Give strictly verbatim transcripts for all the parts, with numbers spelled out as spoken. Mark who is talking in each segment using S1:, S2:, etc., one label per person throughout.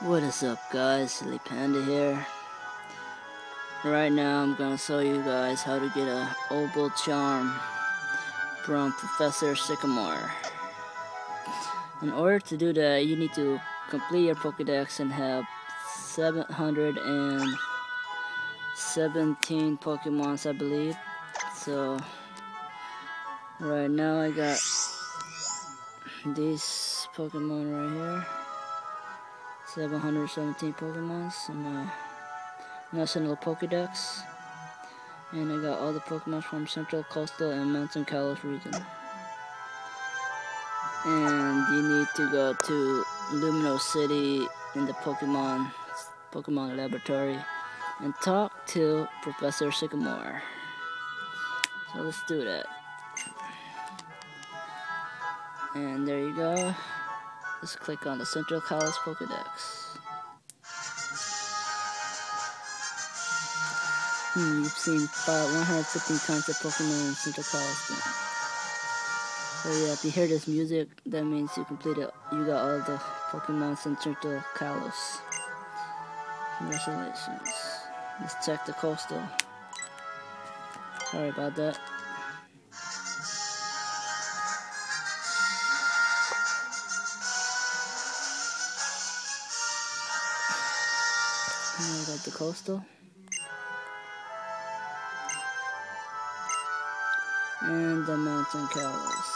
S1: What is up, guys? Silly Panda here. Right now I'm gonna show you guys how to get a Opal Charm from Professor Sycamore. In order to do that, you need to complete your Pokédex and have seven hundred seventeen Pokemons, I believe. So right now I got these Pokemon right here. seven hundred seventeen Pokemons in my National Pokédex, and I got all the Pokemon from Central, Coastal, and Mountain Kalos region. And you need to go to Lumino City in the Pokemon Pokemon Laboratory and talk to Professor Sycamore. So let's do that. And there you go. Just click on the Central Kalos Pokédex. Hmm, you've seen about one hundred fifteen kinds of Pokemon in Central Kalos. So yeah, if you hear this music, that means you completed, you got all the Pokemon in Central Kalos. Congratulations. Let's check the Coastal. Sorry about that. I got the Coastal. And the Mountain Kalos.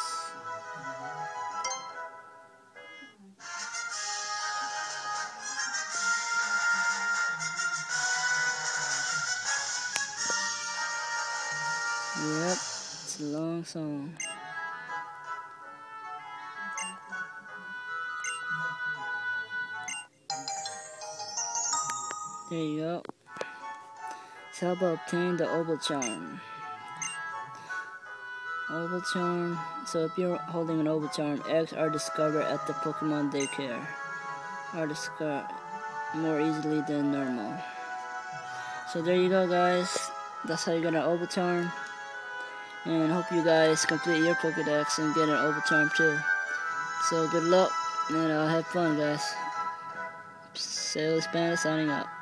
S1: Yep, it's a long song. There you go. So how about obtain the Opal Charm? Opal Charm. So if you're holding an Opal Charm, eggs are discovered at the Pokemon Daycare. Are discovered more easily than normal. So there you go, guys. That's how you get an Opal Charm. And I hope you guys complete your Pokédex and get an Opal Charm too. So good luck, and uh, have fun, guys. Silly Panda signing out.